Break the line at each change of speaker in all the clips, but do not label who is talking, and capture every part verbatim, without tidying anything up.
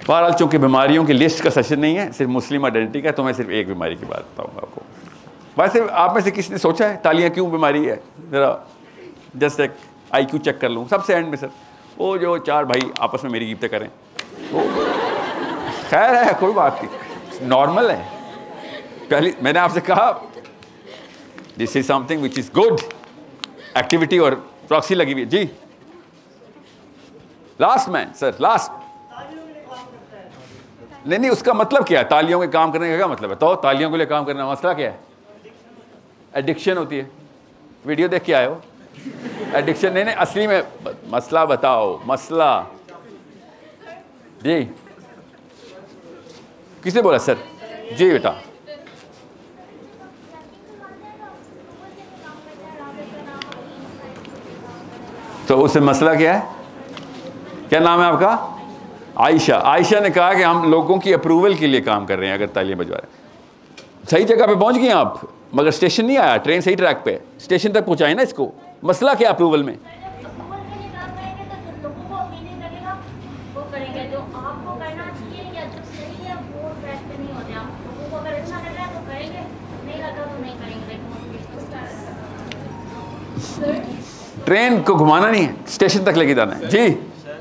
बहरहाल चूँकि बीमारियों की लिस्ट का सेशन नहीं है, सिर्फ मुस्लिम आइडेंटिटी का, तो मैं सिर्फ एक बीमारी की बात बताऊँगा आपको। वैसे आप में से किसी ने सोचा है तालियां क्यों बीमारी है? ज़रा जस्ट एक आई क्यू चेक कर लूँ सबसे एंड में सर। वो जो चार भाई आपस में मेरी गिफ्टें करें, वो खैर है, कोई बात नहीं, नॉर्मल है। पहले मैंने आपसे कहा this is something which is good activity, और प्रॉक्सी लगी हुई है जी। Last man sir, last. नहीं नहीं, उसका मतलब क्या है? तालियों के काम करने का क्या मतलब है? तो तालियों के लिए काम करने का मसला क्या है? एडिक्शन होती है। वीडियो देख के आए हो? एडिक्शन नहीं नहीं, असली में मसला बताओ, मसला जी। किसने बोला सर? जी बेटा। तो उससे मसला क्या है? क्या नाम है आपका? आयशा। आयशा ने कहा कि हम लोगों की अप्रूवल के लिए काम कर रहे हैं। अगर तालियां बजवा रहे हैं, सही जगह पे पहुंच गए आप, मगर स्टेशन नहीं आया, ट्रेन सही ट्रैक पे, स्टेशन तक पहुंचाए ना इसको। मसला क्या अप्रूवल में? ट्रेन को घुमाना नहीं है, स्टेशन तक लेके जाना है जी।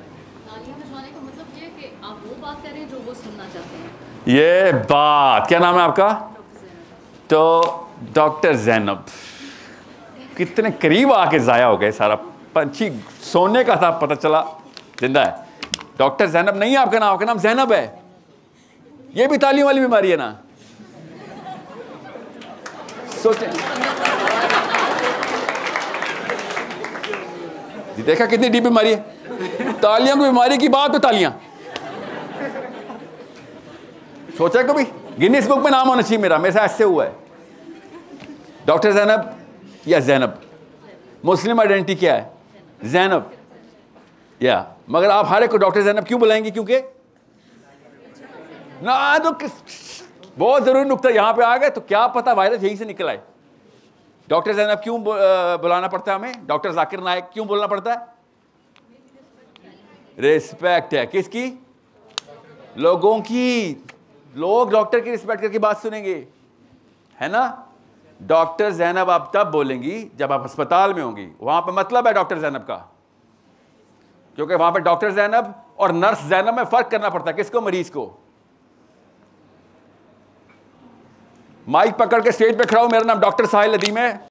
ये बात, क्या नाम है आपका? तो डॉक्टर ज़ैनब, कितने करीब आके ज़ाया हो गए। सारा पंछी सोने का था, पता चला जिंदा है। डॉक्टर ज़ैनब नहीं है आपका नाम, आपका नाम ज़ैनब है। ये भी तालियों वाली बीमारी है ना? सोचे देखा कितनी डीप बीमारी है। तालियों की बीमारी की बात तो तालियां। सोचा कभी गिनीज बुक में नाम होना चाहिए मेरा, मेरे साथ ऐसे हुआ है। डॉक्टर ज़ैनब या ज़ैनब, मुस्लिम आइडेंटिटी क्या है? ज़ैनब या, मगर आप हर एक को डॉक्टर ज़ैनब क्यों बुलाएंगे? क्योंकि ना, तो बहुत जरूरी नुक्ता यहां पे आ गए, तो क्या पता वायरस यहीं से निकल आए। डॉक्टर ज़ैनब क्यों बुलाना पड़ता है हमें? डॉक्टर जाकिर नायक क्यों बोलना पड़ता है? रिस्पेक्ट है किसकी? लोगों की। लोग डॉक्टर की रिस्पेक्ट करके बात सुनेंगे, है ना? डॉक्टर ज़ैनब आप तब बोलेंगी जब आप अस्पताल में होंगी, वहां पे मतलब है डॉक्टर ज़ैनब का, क्योंकि वहां पे डॉक्टर ज़ैनब और नर्स ज़ैनब में फर्क करना पड़ता है। किसको? मरीज को। माइक पकड़ के स्टेज पे खड़ा हूं, मेरा नाम डॉक्टर साहिल अदीम है।